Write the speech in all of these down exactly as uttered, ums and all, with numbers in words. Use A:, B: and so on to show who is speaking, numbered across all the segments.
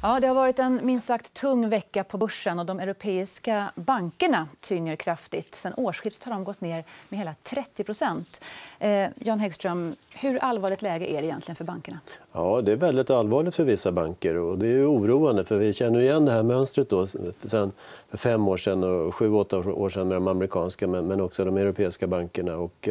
A: Ja, det har varit en minst sagt tung vecka på börsen och de europeiska bankerna tynger kraftigt. Sen årsskiftet har de gått ner med hela trettio procent. Eh, Jan Häggström, hur allvarligt läge är det egentligen för bankerna?
B: Ja, det är väldigt allvarligt för vissa banker och det är ju oroande för vi känner igen det här mönstret då sen för fem år sedan och sju, åtta år sedan med de amerikanska men, men också de europeiska bankerna. Och,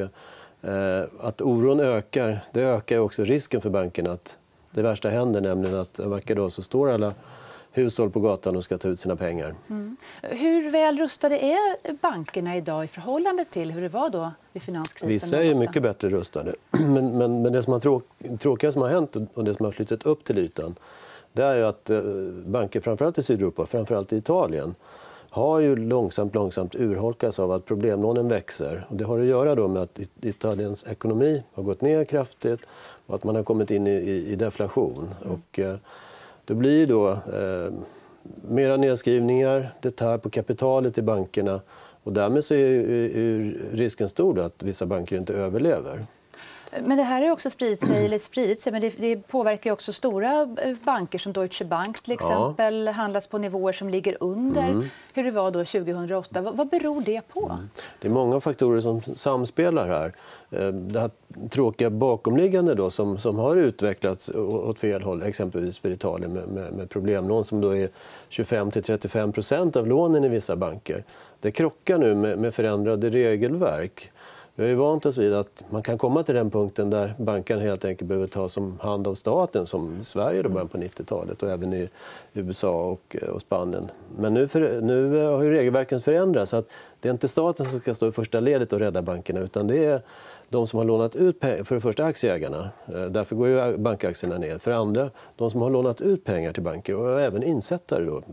B: eh, att oron ökar, det ökar också risken för bankerna att det värsta händer, nämligen att en vacker dag så står alla hushåll på gatan och ska ta ut sina pengar. Mm.
A: Hur väl rustade är bankerna idag i förhållande till hur det var då vid finanskrisen?
B: Vissa är mycket bättre rustade. Men, men, men det som har tråk, tråkiga som har hänt och det som har flyttat upp till ytan, det är ju att banker, framförallt i Sydeuropa, framförallt i Italien, har ju långsamt, långsamt urholkats av att problemlånen växer. Och det har att göra då med att Italiens ekonomi har gått ner kraftigt och att man har kommit in i, i, i deflation. Mm. Och, eh, det blir då eh, mera nedskrivningar, det tar på kapitalet i bankerna och därmed så är ju risken stor att vissa banker inte överlever.
A: Men det här har också spridit sig, eller spridit sig, men det, det påverkar ju också stora banker som Deutsche Bank till exempel, ja. Handlas på nivåer som ligger under mm. hur det var då tjugohundraåtta. Vad, vad beror det på? Mm.
B: Det är många faktorer som samspelar här. Det här tråkiga bakomliggande då, som, som har utvecklats åt fel håll, exempelvis för Italien med, med, med problemlån som då är tjugofem till trettiofem procent av lånen i vissa banker. Det krockar nu med, med förändrade regelverk. Vi har ju vant oss vid att man kan komma till den punkten där banken helt enkelt behöver ta som hand av staten, som i Sverige då början på nittiotalet och även i U S A och, och Spanien. Men nu, för, nu har ju regelverken förändrats så att det är inte staten som ska stå i första ledet och rädda bankerna utan det är de som har lånat ut pengar, för det första aktieägarna, därför går ju bankaktierna ner. För det andra, de som har lånat ut pengar till banker och även insättare då.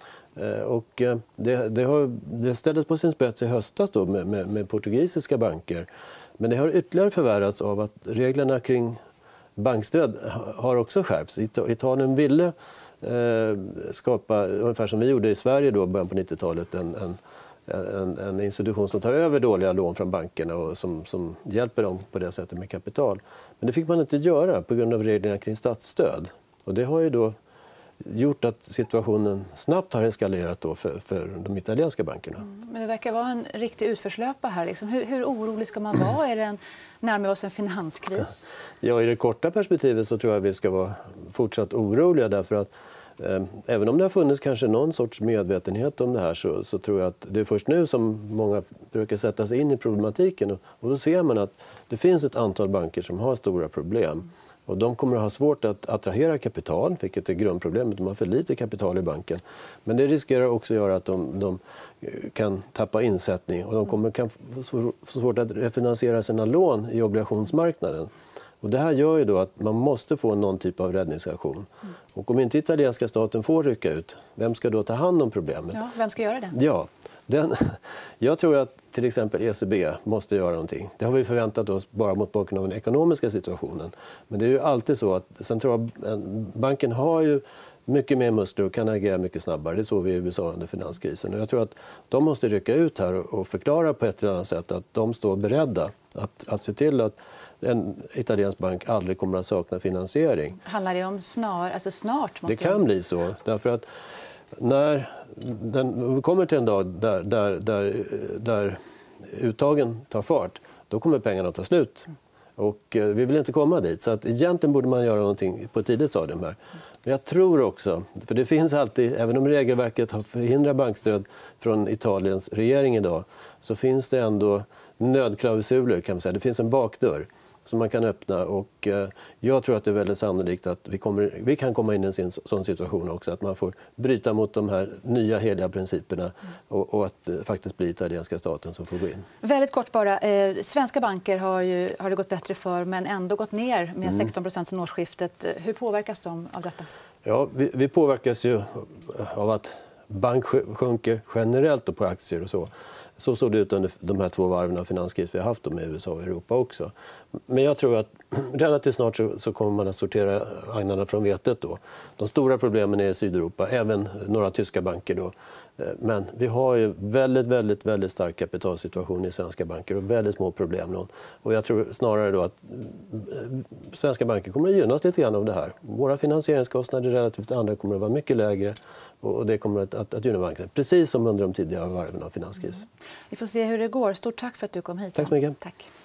B: Och det, det, har, det ställdes på sin spets i höstas då med, med, med portugisiska banker. Men det har ytterligare förvärrats av att reglerna kring bankstöd har också skärpts. Italien ville eh, skapa, ungefär som vi gjorde i Sverige då, början på nittiotalet, en, en, en, en institution som tar över dåliga lån från bankerna och som, som hjälper dem på det sättet med kapital. Men det fick man inte göra på grund av reglerna kring statsstöd. Och det har ju då gjort att situationen snabbt har eskalerat då för, för de italienska bankerna. Mm,
A: men det verkar vara en riktig utförslöpa här. Liksom. Hur, hur orolig ska man vara? Är det en, närmare oss en finanskris?
B: Ja, i det korta perspektivet så tror jag att vi ska vara fortsatt oroliga därför att eh, även om det har funnits kanske någon sorts medvetenhet om det här så, så tror jag att det är först nu som många försöker sätta sig in i problematiken och, och då ser man att det finns ett antal banker som har stora problem. Och de kommer att ha svårt att attrahera kapital, vilket är grundproblemet. De har för lite kapital i banken. Men det riskerar också att göra att de, de kan tappa insättning. Och de kommer kan få svårt att refinansiera sina lån i obligationsmarknaden. Och det här gör ju då att man måste få någon typ av räddningsaktion. Och om inte italienska staten får rycka ut, vem ska då ta hand om problemet?
A: Ja, vem ska göra det?
B: Ja, den, jag tror att till exempel E C B måste göra någonting. Det har vi förväntat oss bara mot bakgrund av den ekonomiska situationen. Men det är ju alltid så att centralbanken har ju mycket mer muskler och kan agera mycket snabbare. Det såg vi i U S A under finanskrisen. Och jag tror att de måste rycka ut här och förklara på ett eller annat sätt att de står beredda att, att se till att en italiensk bank aldrig kommer att sakna finansiering.
A: Handlar det om snar, alltså snart? Måste
B: det kan bli så. Därför att när den, vi kommer till en dag där, där, där, där uttagen tar fart, då kommer pengarna att ta slut. Och vi vill inte komma dit. Så att egentligen borde man göra någonting på ett tidigt stadium här. Men jag tror också, för det finns alltid, även om regelverket har förhindrat bankstöd från Italiens regering idag, så finns det ändå nödklausuler kan man säga. Det finns en bakdörr som man kan öppna och eh, jag tror att det är väldigt sannolikt att vi, kommer, vi kan komma in i en sån situation också att man får bryta mot de här nya heliga principerna och, och att eh, faktiskt bli italienska staten som får gå in.
A: Väldigt kort bara, eh, svenska banker har, ju, har det gått bättre för men ändå gått ner med mm. sexton procent sedan årsskiftet. Hur påverkas de av detta?
B: Ja, vi, vi påverkas ju av att bank sjunker generellt och på aktier och så. Så såg det ut under de här två varven av finanskris vi har haft med U S A och Europa också. Men jag tror att relativt snart så, så kommer man att sortera agnarna från vetet. Då. De stora problemen är i Sydeuropa, även några tyska banker. Då. Men vi har ju väldigt, väldigt, väldigt stark kapitalsituation i svenska banker och väldigt små problemlån. Och jag tror snarare då att svenska banker kommer att gynnas lite grann av det här. Våra finansieringskostnader relativt andra kommer att vara mycket lägre och det kommer att, att, att gynna bankerna. Precis som under de tidigare varven av finanskris.
A: Mm. Vi får se hur det går. Stort tack för att du kom hit.
B: Tack så mycket.
A: Tack.